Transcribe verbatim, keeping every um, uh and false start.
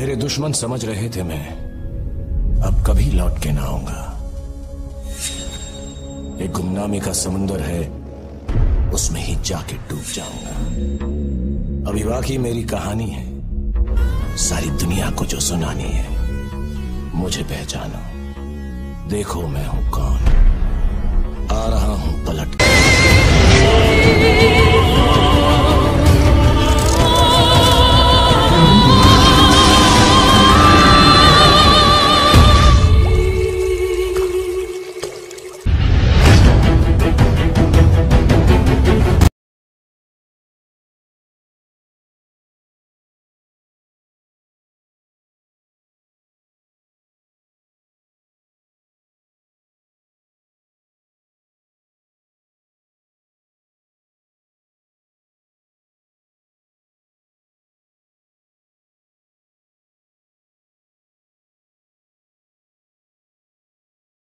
मेरे दुश्मन समझ रहे थे मैं अब कभी लौट के ना आऊंगा। एक गुमनामी का समुंदर है, उसमें ही जाके डूब जाऊंगा। अभी बाकी मेरी कहानी है, सारी दुनिया को जो सुनानी है। मुझे पहचानो, देखो मैं हूं कौन, आ रहा हूं पलट के।